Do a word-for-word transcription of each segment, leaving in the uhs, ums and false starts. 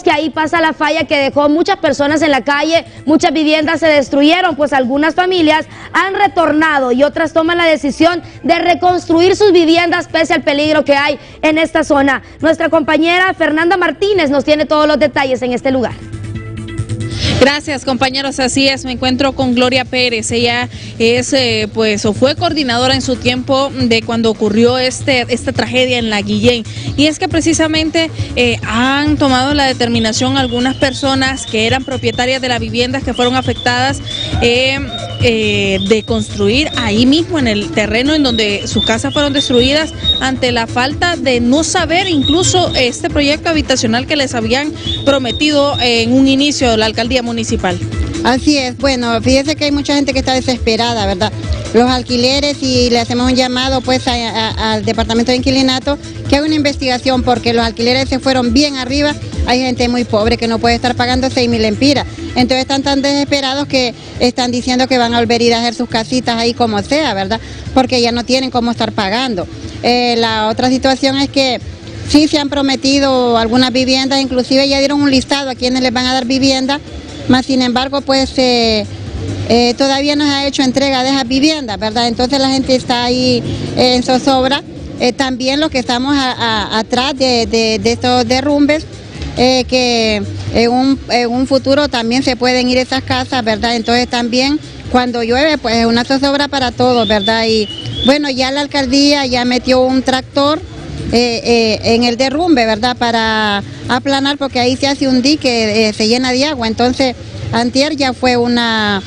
que ahí pasa la falla que dejó muchas personas en la calle, muchas viviendas se destruyeron, pues algunas familias han retornado y otras toman la decisión de reconstruir sus viviendas pese al peligro que hay en esta zona. Nuestra compañera Fernanda Martínez nos tiene todos los detalles en este lugar. Gracias, compañeros, así es, me encuentro con Gloria Pérez. Ella es, eh, pues, o fue coordinadora en su tiempo de cuando ocurrió este, esta tragedia en La Guillén. Y es que precisamente eh, han tomado la determinación algunas personas que eran propietarias de las viviendas que fueron afectadas eh, eh, de construir ahí mismo en el terreno en donde sus casas fueron destruidas ante la falta de no saber incluso este proyecto habitacional que les habían prometido en un inicio de la alcaldía municipal. Así es, bueno, fíjese que hay mucha gente que está desesperada, ¿verdad? Los alquileres, y le hacemos un llamado pues a, a, al departamento de inquilinato que haga una investigación, porque los alquileres se fueron bien arriba. Hay gente muy pobre que no puede estar pagando seis mil empiras, entonces están tan desesperados que están diciendo que van a volver a ir a hacer sus casitas ahí como sea, ¿verdad? Porque ya no tienen cómo estar pagando. Eh, la otra situación es que sí se han prometido algunas viviendas, inclusive ya dieron un listado a quienes les van a dar vivienda, más sin embargo pues eh, eh, todavía no se ha hecho entrega de esas viviendas, ¿verdad? Entonces la gente está ahí eh, en zozobra. Eh, también los que estamos a, a, atrás de, de, de estos derrumbes, eh, que en un, en un futuro también se pueden ir esas casas, ¿verdad? Entonces también cuando llueve pues es una zozobra para todos, ¿verdad? Y bueno, ya la alcaldía ya metió un tractor Eh, eh, en el derrumbe, ¿verdad? Para aplanar, porque ahí se hace un dique, eh, se llena de agua. Entonces, antier ya fue una,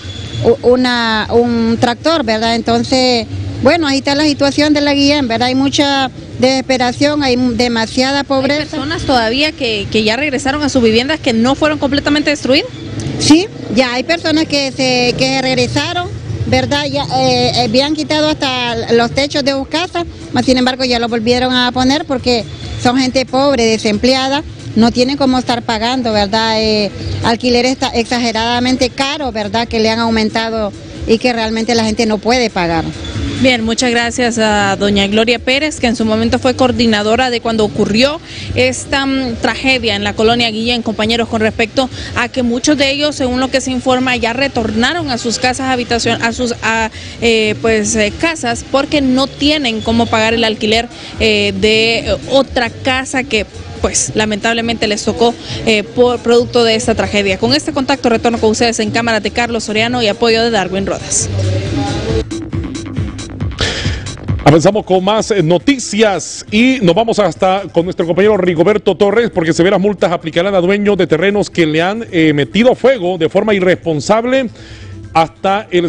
una, un tractor, ¿verdad? Entonces, bueno, ahí está la situación de La Guillén, ¿verdad? Hay mucha desesperación, hay demasiada pobreza. ¿Hay personas todavía que, que ya regresaron a sus viviendas que no fueron completamente destruidas? Sí, ya hay personas que se que regresaron, ¿verdad? Ya eh, habían quitado hasta los techos de sus casas, mas sin embargo ya lo volvieron a poner porque son gente pobre, desempleada, no tienen cómo estar pagando, ¿verdad? Eh, alquileres exageradamente caros, ¿verdad? Que le han aumentado y que realmente la gente no puede pagar. Bien, muchas gracias a doña Gloria Pérez, que en su momento fue coordinadora de cuando ocurrió esta um, tragedia en la colonia Guillén, compañeros, con respecto a que muchos de ellos, según lo que se informa, ya retornaron a sus casas habitación, a sus a, eh, pues eh, casas, porque no tienen cómo pagar el alquiler eh, de eh, otra casa que pues lamentablemente les tocó eh, por producto de esta tragedia. Con este contacto retorno con ustedes en cámara de Carlos Soriano y apoyo de Darwin Rodas. Avanzamos con más noticias y nos vamos hasta con nuestro compañero Rigoberto Torres, porque severas multas aplicarán a dueños de terrenos que le han eh, metido fuego de forma irresponsable hasta el